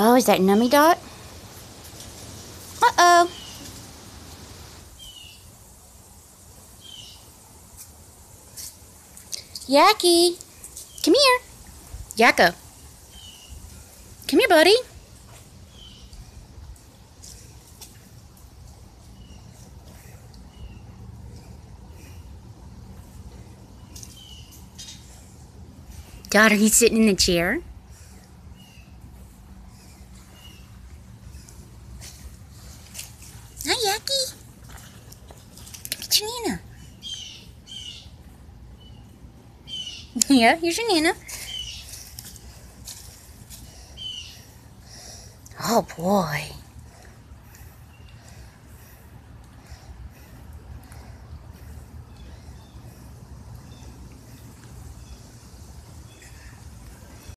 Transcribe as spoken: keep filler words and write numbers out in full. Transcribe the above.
Oh, is that Nummy Dot? Uh-oh. Yacky. Come here. Yacko. Come here, buddy. Dot, are you sitting in the chair? Hi, Yacky. Come get your Nana. Yeah, here's your Nana. Oh, boy.